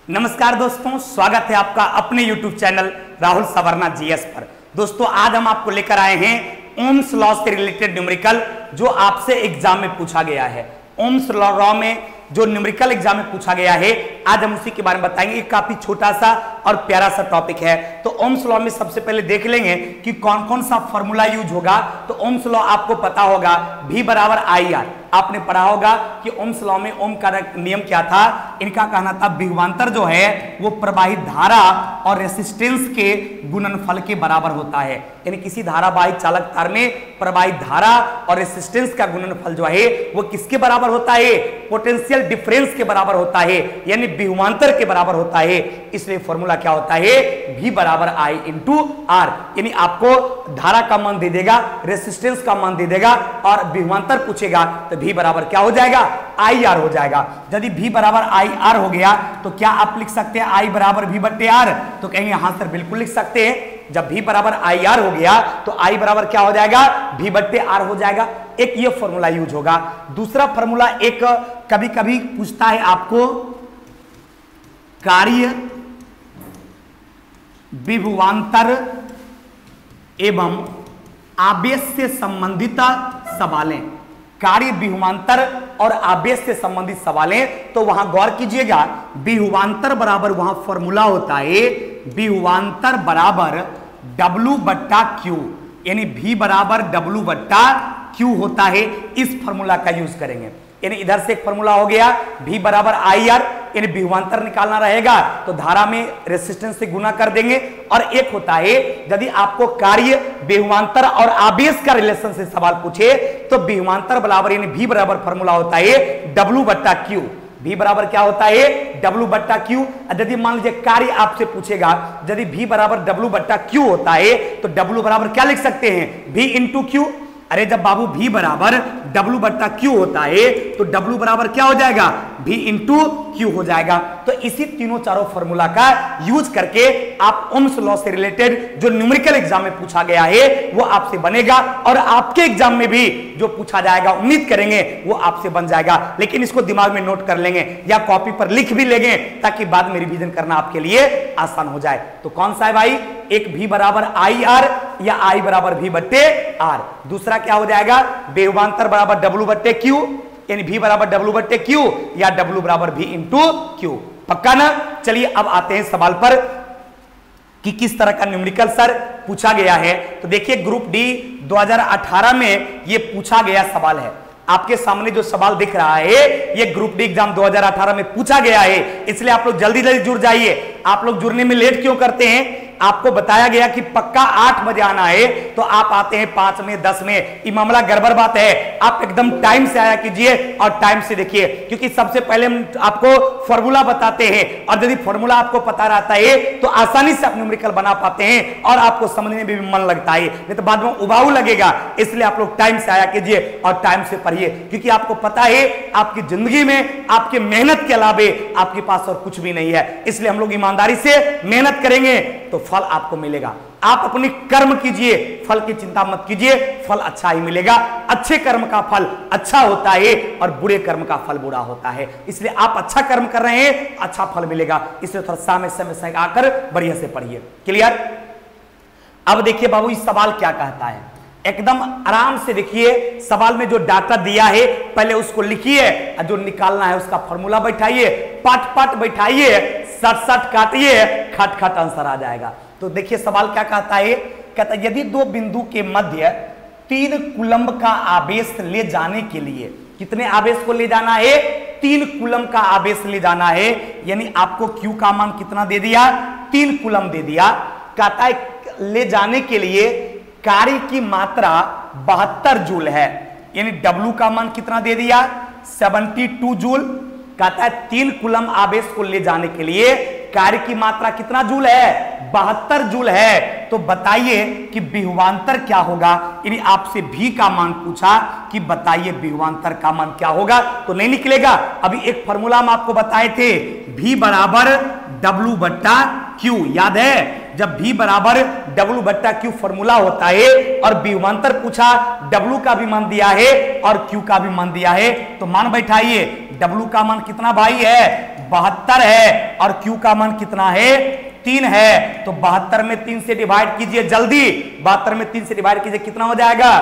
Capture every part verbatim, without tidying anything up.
नमस्कार दोस्तों, स्वागत है आपका अपने YouTube channel Rahul Savarna GS पर। दोस्तों आज हम आपको लेकर आए हैं ओम्स लॉ से रिलेटेड न्यूमेरिकल जो आपसे एग्जाम में पूछा गया है। ओम्स लॉ में जो न्यूमेरिकल एग्जाम में पूछा गया है आज हम उसी के बारे में बताएंगे। एक काफी छोटा सा और प्यारा सा टॉपिक है। तो ओम्स लॉ में सबसे पहले देख लेंगे कि कौन कौन सा फॉर्मूला यूज होगा। तो ओम्स लॉ आपको पता होगा, V बराबर आई आर। आपने पढ़ा होगा कि ओम्स लॉ में ओम का नियम क्या था। इनका कहना था विभवांतर जो है वो प्रवाहित धारा और रेसिस्टेंस के गुणनफल के बराबर होता है। यानी किसी धारावाहिक चालक तार में प्रवाहित धारा और रेसिस्टेंस का गुणनफल जो है वो किसके बराबर होता है? पोटेंशियल डिफरेंस के बराबर होता है, यानी विभवांतर के बराबर होता है। इसलिए फॉर्मूला क्या होता है? V बराबर आई इंटू आर। यानी आपको धारा का मान दे देगा, रेसिस्टेंस का मान दे देगा और विभवांतर पूछेगा तो V बराबर क्या हो जाएगा? आई आर हो जाएगा। यदि V बराबर आई आर हो गया तो क्या आप लिख सकते हैं I बराबर V बट्टे आर? तो कहेंगे हाँ सर बिल्कुल लिख सकते हैं। जब V बराबर आई आर हो गया तो I बराबर क्या हो जाएगा? V बट्टे आर हो जाएगा। एक ये फॉर्मूला यूज होगा। दूसरा फॉर्मूला एक कभी कभी पूछता है आपको, कार्य विभवांतर एवं आवेश से संबंधित सवालें। कार्य विभवांतर और आवेश से संबंधित सवालें, तो वहां गौर कीजिएगा, विभवांतर बराबर वहां फॉर्मूला होता है विभवांतर बराबर W बट्टा Q, यानी V बराबर W बट्टा Q होता है। इस फॉर्मूला का यूज करेंगे। यानी इधर से एक फॉर्मूला हो गया V बराबर आई आर, यानी विभवांतर निकालना रहेगा तो धारा में रेसिस्टेंस से गुना कर देंगे। और एक होता है यदि आपको कार्य विभवांतर और आवेश का रिलेशन से सवाल पूछे तो विभवांतर बराबर यानी V बराबर फॉर्मूला होता है W बट्टा Q। V बराबर क्या होता है? W बट्टा Q। यदि मान लीजिए कार्य आपसे पूछेगा, यदि V बराबर W बट्टा Q होता है तो W बराबर क्या लिख सकते हैं? V into Q। अरे जब बाबू V बराबर W बट्टा Q होता है तो W बराबर क्या हो जाएगा? V इंटू Q हो जाएगा। तो इसी तीनों चारों फॉर्मूला का यूज करके आप ओम्स लॉ से रिलेटेड जो न्यूमेरिकल एग्जाम में पूछा गया है वो आपसे बनेगा और आपके एग्जाम में भी जो पूछा जाएगा उम्मीद करेंगे वो आपसे बन जाएगा। लेकिन इसको दिमाग में नोट कर लेंगे या कॉपी पर लिख भी लेंगे ताकि बाद में रिवीजन करना आपके लिए आसान हो जाए। तो कौन सा है भाई? एक V बराबर आई आर या I बराबर V बट्टे आर। दूसरा क्या हो जाएगा? विभवांतर बराबर W बट्टे Q, यानी V बराबर W बट्टे Q या W बराबर V इंटू Q। पक्का ना? चलिए अब आते हैं सवाल पर कि किस तरह का न्यूमेरिकल सर पूछा गया है। तो देखिए ग्रुप डी दो हज़ार अठारह में ये पूछा गया सवाल है। आपके सामने जो सवाल दिख रहा है ये ग्रुप डी एग्जाम दो हज़ार अठारह में पूछा गया है। इसलिए आप लोग जल्दी जल्दी जुड़ जाइए। आप लोग जुड़ने में लेट क्यों करते हैं? आपको बताया गया कि पक्का आठ बजे आना है तो आप आते हैं पांच में दस में। ये मामला गड़बड़ बात है। आप एकदम टाइम से आया कीजिए और टाइम से देखिए, क्योंकि सबसे पहले हम आपको फॉर्मूला बताते हैं और यदि फॉर्मूला आपको पता रहता है तो आसानी से आप न्यूमेरिकल बना पाते हैं और आपको समझने में भी मन लगता है, नहीं तो बाद में उबाऊ लगेगा। इसलिए आप लोग टाइम से आया कीजिए और टाइम से पढ़िए, क्योंकि आपको पता है आपकी जिंदगी में आपके मेहनत के अलावे आपके पास और कुछ भी नहीं है। इसलिए हम लोग ईमानदारी से मेहनत करेंगे तो फल आपको मिलेगा। आप अपनी कर्म कीजिए, फल की चिंता मत कीजिए, फल अच्छा ही मिलेगा। अच्छे कर्म का फल अच्छा होता है और बुरे कर्म का फल बुरा होता है। इसलिए आप अच्छा कर्म कर रहे हैं, अच्छा फल मिलेगा। इसलिए थोड़ा समय समय से आकर बढ़िया से पढ़िए। क्लियर? अब देखिए बाबू इस सवाल क्या कहता है, एकदम आराम से देखिए। सवाल में जो डाटा दिया है पहले उसको लिखिए और जो निकालना है उसका फॉर्मूला बैठाइए, पट पट बैठाइए, सट सट काटिए, खट खट आंसर आ जाएगा। तो देखिए सवाल क्या कहता है, कहता है यदि दो बिंदु के मध्य तीन कूलम्ब का आवेश ले जाने के लिए, कितने आवेश को ले जाना है? तीन कूलम्ब का आवेश ले जाना है। यानी आपको Q का मान कितना दे दिया? तीन कूलम्ब दे दिया। कहता है ले जाने के लिए कार्य की मात्रा बहत्तर जूल है, यानी W का मान कितना दे दिया? बहत्तर जूल। कहता है तीन कूलम्ब आवेश को ले जाने के लिए कार्य की मात्रा कितना जूल है? बहत्तर जूल है। तो बताइए कि विभवांतर क्या होगा। यानी आपसे V का मान पूछा कि बताइए विभवांतर का मान क्या होगा, तो नहीं निकलेगा। अभी एक फॉर्मूला हम आपको बताए थे, V बराबर W बट्टा Q, याद है? जब V बराबर W बट्टा Q फॉर्मूला होता है और विभवांतर पूछा, W का भी मान दिया है और Q का भी मान दिया है, तो मान बैठाइए W का मान कितना भाई है, बहत्तर है, और Q का मान कितना है, तीन है। तो बहत्तर में तीन से डिवाइड कीजिए जल्दी, बहत्तर में तीन से डिवाइड कीजिए, कितना हो जाएगा,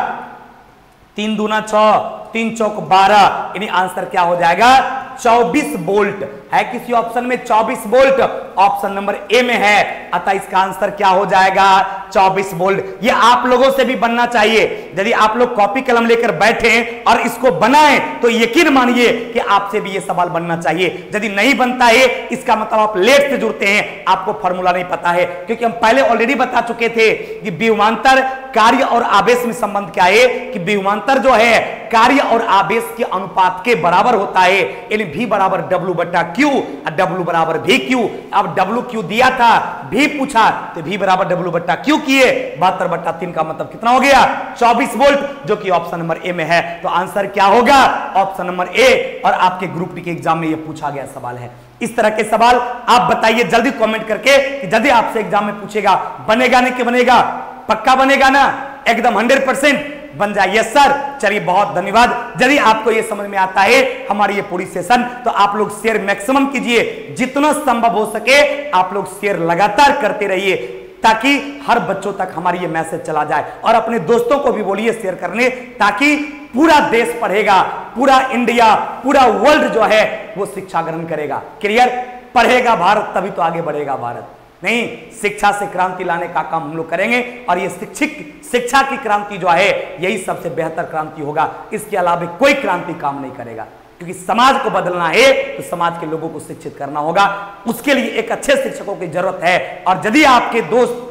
तीन दूना छह, तीन चौक बारह, यानी आंसर क्या हो जाएगा, चौबीस वोल्ट है। किसी ऑप्शन में चौबीस वोल्ट, ऑप्शन नंबर ए में है, अतः इसका आंसर क्या हो जाएगा, चौबीस वोल्ट। ये आप लोगों से भी बनना चाहिए। यदि आप लोग कॉपी कलम लेकर बैठे और इसको बनाएं तो यकीन मानिए कि आपसे भी ये सवाल बनना चाहिए। यदि नहीं बनता है इसका मतलब आप लेट से जुड़ते हैं, आपको फॉर्मूला नहीं पता है, क्योंकि हम पहले ऑलरेडी बता चुके थे कि विभवांतर, कार्य और आवेश में संबंध क्या है, कि विभवांतर जो है कार्य और आवेश के अनुपात के बराबर होता है, यानी V बराबर W बटा Q, W बराबर V Q। अब W Q दिया था, V पूछा, तो V बराबर W बटा Q किए, बहत्तर बटा तीन का मतलब कितना हो गया, चौबीस वोल्ट, जो कि ऑप्शन नंबर ए में है। तो आंसर क्या होगा, ऑप्शन नंबर ए, और आपके ग्रुप डी के एग्जाम में यह पूछा गया सवाल है। इस तरह के सवाल आप बताइए जल्दी कमेंट करके कि यदि आपसे एग्जाम में पूछेगा, बनेगा नहीं कि बनेगा, पक्का बनेगा ना, एकदम हंड्रेड परसेंट बन जाए। यस सर, चलिए बहुत धन्यवाद। यदि आपको यह समझ में आता है हमारी ये पूरी सेशन, तो आप लोग शेयर मैक्सिमम कीजिए, जितना संभव हो सके आप लोग शेयर लगातार करते रहिए, ताकि हर बच्चों तक हमारी ये मैसेज चला जाए। और अपने दोस्तों को भी बोलिए शेयर करने, ताकि पूरा देश पढ़ेगा, पूरा इंडिया, पूरा वर्ल्ड जो है वो शिक्षा ग्रहण करेगा। क्लियर, पढ़ेगा भारत तभी तो आगे बढ़ेगा भारत। नहीं, शिक्षा से क्रांति लाने का काम हम लोग करेंगे, और ये शिक्षित शिक्षा की क्रांति जो है यही सबसे बेहतर क्रांति होगा। इसके अलावा कोई क्रांति काम नहीं करेगा, क्योंकि समाज को बदलना है तो समाज के लोगों को शिक्षित करना होगा। उसके लिए एक अच्छे शिक्षकों की जरूरत है। और यदि आपके दोस्त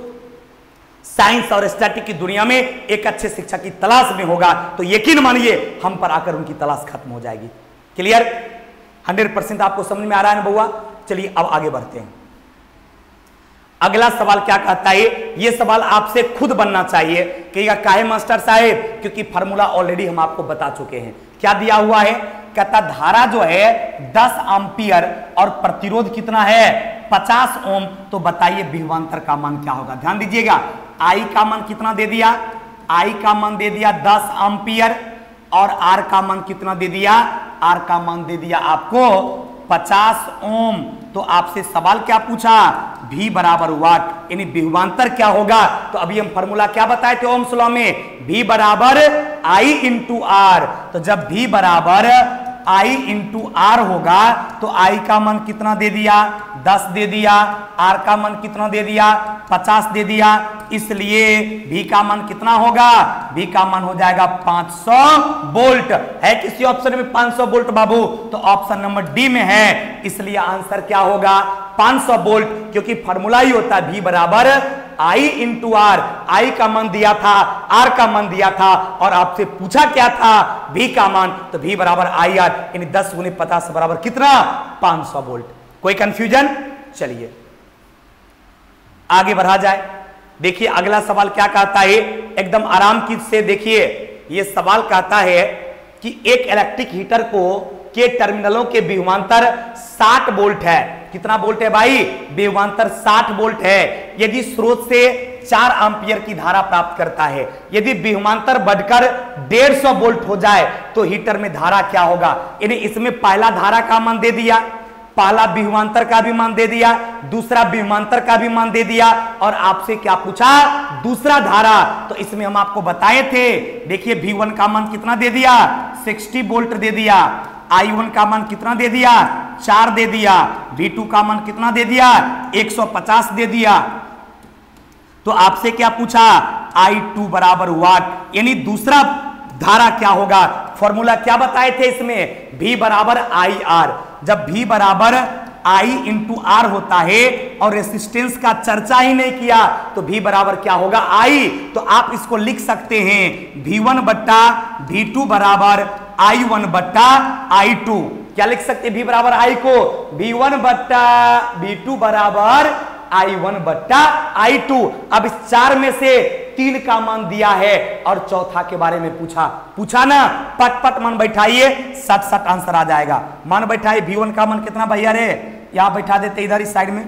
साइंस और स्टैटिक की दुनिया में एक अच्छे शिक्षक की तलाश में होगा, तो यकीन मानिए हम पर आकर उनकी तलाश खत्म हो जाएगी। क्लियर, हंड्रेड परसेंट आपको समझ में आ रहा है ना बउआ। चलिए अब आगे बढ़ते हैं। अगला सवाल क्या कहता है, यह सवाल आपसे खुद बनना चाहिए कि काहे मास्टर साहब, क्योंकि फार्मूला ऑलरेडी हम आपको बता चुके हैं। क्या दिया हुआ है, कहता धारा जो है दस एम्पियर और प्रतिरोध कितना है, पचास ओम। तो बताइए विभवांतर का मान क्या होगा। ध्यान दीजिएगा, आई का मान कितना दे दिया, आई का मान दे दिया दस एम्पियर, और आर का मान कितना दे दिया, आर का मान दे दिया आपको पचास ओम। तो आपसे सवाल क्या पूछा, V बराबर वाट, यानी विभवांतर क्या होगा। तो अभी हम फॉर्मूला क्या बताए थे ओम्स लॉ में, V बराबर I इंटू आर। तो जब V बराबर I इंटू आर होगा तो I का मान कितना दे दिया, दस दे दिया, R का मान कितना दे दिया, पचास दे दिया। इसलिए V का मान कितना होगा, V का मान हो जाएगा पाँच सौ वोल्ट। है किसी ऑप्शन में पाँच सौ वोल्ट बाबू, तो ऑप्शन नंबर डी में है। इसलिए आंसर क्या होगा, पाँच सौ वोल्ट, क्योंकि फॉर्मूला ही होता है V बराबर I इंटू आर। आई का मान दिया था, आर का मान दिया था, और आपसे पूछा क्या था, V का मान। तो V बराबर आई आर, यानी दस गुने पचास बराबर कितना, पाँच सौ वोल्ट। कोई कंफ्यूजन। चलिए आगे बढ़ा जाए। देखिए अगला सवाल क्या कहता है, एकदम आराम की से देखिए। यह सवाल कहता है कि एक इलेक्ट्रिक हीटर को के टर्मिनलों के विभवांतर साठ वोल्ट है। कितना वोल्ट है भाई, विभवांतर साठ वोल्ट है। यदि स्रोत से चार एम्पियर की धारा प्राप्त करता है, यदि विभवांतर बढ़कर डेढ़ सौ वोल्ट हो जाए तो हीटर में धारा क्या होगा। यानी इसमें पहला धारा का मान दे दिया, पहला विभवांतर का भी मान दे दिया, दूसरा विभवांतर का भी मान दे दिया, और आपसे क्या पूछा, दूसरा धारा। तो इसमें हम आपको बताए थे, देखिए वी वन का मान कितना दे दिया, साठ वोल्ट दे दिया, आई वन का मान कितना दे दिया, चार दे दिया, वी टू का मान कितना दे दिया, एक सौ पचास दे दिया। तो आपसे क्या पूछा, आई टू बराबर वाट, यानी दूसरा धारा क्या होगा। फॉर्मूला क्या बताए थे इसमें, V बराबर आई आर। जब V बराबर I इंटू आर होता है और रेसिस्टेंस का चर्चा ही नहीं किया, तो V बराबर क्या होगा, I। तो आप इसको लिख सकते हैं V वन बट्टा V टू बराबर आई वन बट्टा आई टू। क्या लिख सकते हैं V बराबर I को, V वन बट्टा V टू बराबर आई वन बट्टा आई टू। अब इस चार में से तीन का मान दिया है और चौथा के बारे में पूछा पूछा ना, पट पट मान बैठाइए, सट सट आंसर आ जाएगा। मान बैठाइए, वी वन का मान कितना भैया रे, यहां बैठा देते इधर इस साइड में।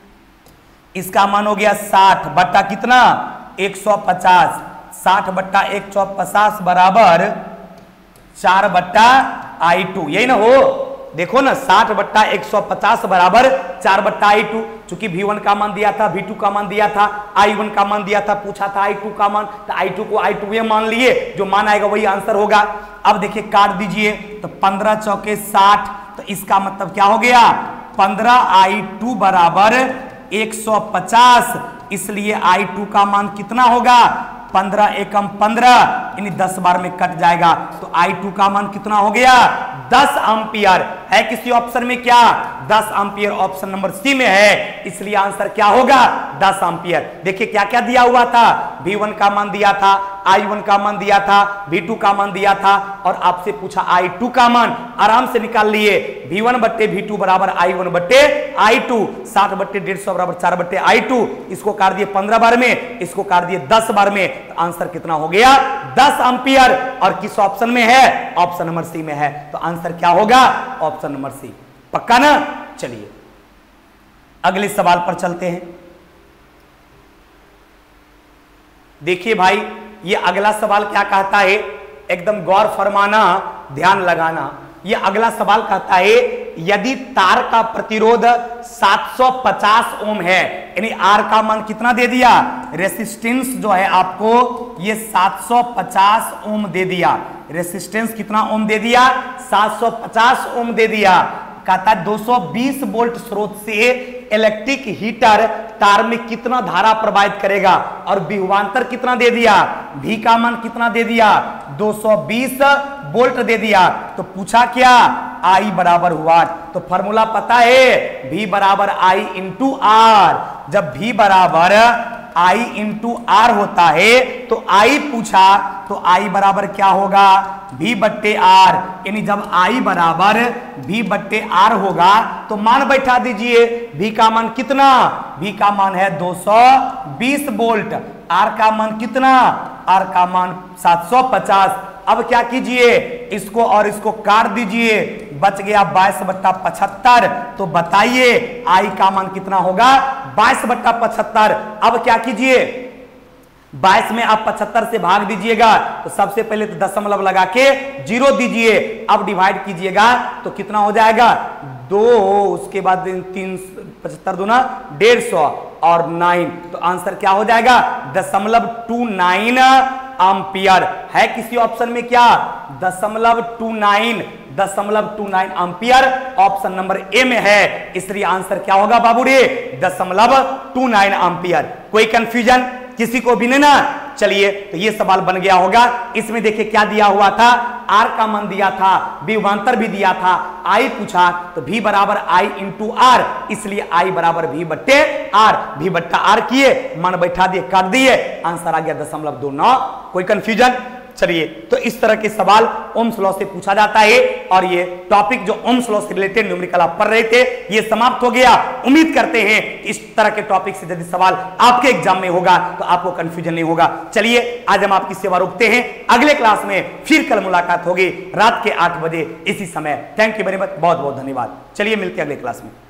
इसका मान हो गया साठ बट्टा कितना, एक सौ पचास। साठ बट्टा एक सौ पचास बराबर चार बट्टा आई टू, यही ना हो। देखो ना साठ बट्टा एक सौ पचास बराबर चार बट्टा आई टू। चूंकि वी वन का मान दिया था, वी टू का मान दिया था, आई वन का मान दिया था, पूछा था आई टू का मान, तो आई टू को आई टू ये मान लिए, जो मान आएगा वही आंसर होगा। अब देखिए काट दीजिए, तो पंद्रह चौके साठ, तो इसका मतलब क्या हो गया, पंद्रह आई टू बराबर एक सौ पचास, इसलिए आई टू का मान कितना होगा, पंद्रह एकम पंद्रह, यानी दस बार में कट जाएगा, तो आई टू का मान कितना हो गया, दस एम्पियर। है किसी ऑप्शन में क्या, दस एम्पियर ऑप्शन नंबर सी में है, इसलिए आंसर क्या होगा, दस एम्पियर। देखिए क्या क्या दिया हुआ था, वी वन का मान दिया था, आई वन का मान दिया था, वी टू का मान दिया था, और आपसे पूछा आई टू का मान, आराम से निकाल लिए, वी वन बट्टे वी टू बराबर आई वन बट्टे आई टू, साठ बट्टे डेढ़ सौ बराबर चार बट्टे आई टू, इसको काट दिए पंद्रह बार में, इसको काट दिए दस बार में, तो आंसर कितना हो गया, दस एम्पियर। और किस ऑप्शन में है, ऑप्शन नंबर सी में है, तो आंसर क्या होगा, ऑप्शन नंबर सी। पक्का ना। चलिए अगले सवाल पर चलते हैं। देखिए भाई, ये अगला सवाल क्या कहता है, एकदम गौर फरमाना, ध्यान लगाना। ये अगला सवाल कहता है, यदि तार का प्रतिरोध सात सौ पचास ओम है, यानी आर का मान कितना दे दिया, रेसिस्टेंस जो है आपको ये सात सौ पचास ओम दे दिया, रेसिस्टेंस कितना ओम दे दिया, सात सौ पचास ओम दे दिया। कहता है दो सौ बीस वोल्ट स्रोत से इलेक्ट्रिक हीटर तार में कितना धारा प्रवाहित करेगा, और विभवांतर कितना दे दिया, भी का मान कितना दे दिया, दो सौ बीस वोल्ट दे दिया। तो पूछा क्या, आई बराबर हुआ, तो फॉर्मूला पता है, भी बराबर आई इंटू आर। जब भी बराबर आई इंटू आर होता है, तो आई पूछा, तो आई बराबर क्या होगा, भी बट्टे आर, यानी जब आई बराबर भी बट्टे आर होगा, तो मान बैठा दीजिए, भी का मान कितना, भी का मान है दो सौ बीस वोल्ट, आर का मान कितना, आर का मान सात सौ पचास। अब क्या कीजिए, इसको और इसको काट दीजिए, बच गया बाईस बट्टा पचहत्तर। तो बताइए आई का मान कितना होगा, बाईस बट्टा पचहत्तर। अब क्या कीजिए, बाईस में आप पचहत्तर से भाग दीजिएगा, तो सबसे पहले तो दशमलव लगा के जीरो दीजिए, अब डिवाइड कीजिएगा तो कितना हो जाएगा, दो, उसके बाद तीन, पचहत्तर दूना डेढ़ सौ और नाइन, तो आंसर क्या हो जाएगा, दशमलव टू नाइन एम्पियर। है किसी ऑप्शन में क्या, दशमलव टू नाइन, दशमलव two nine ampere option number A में है, इसलिए आंसर क्या होगा बाबू रे, दशमलव टू नाइन एम्पियर। कोई कंफ्यूजन किसी को भी नहीं ना। चलिए तो ये सवाल बन गया होगा। इसमें देखिए क्या दिया हुआ था, आर का मान दिया था, विभवांतर भी दिया था, आई पूछा, तो भी बराबर आई इंटू आर, इसलिए आई बराबर भी बट्टे आर, भी बट्टा आर किए, मान बैठा दिए, काट दिए, आंसर आ गया दशमलव दो नौ। कोई कंफ्यूजन। चलिए तो इस तरह के सवाल ओम्स लॉ से पूछा जाता है, और ये टॉपिक जो ओम्स लॉ से रिलेटेड न्यूमेरिकल आप पढ़ रहे थे ये समाप्त हो गया। उम्मीद करते हैं इस तरह के टॉपिक से यदि सवाल आपके एग्जाम में होगा तो आपको कंफ्यूजन नहीं होगा। चलिए आज हम आपकी सेवा रोकते हैं, अगले क्लास में फिर कल मुलाकात होगी रात के आठ बजे इसी समय। थैंक यू वेरी मच, बहुत बहुत धन्यवाद। चलिए मिलते हैं अगले क्लास में।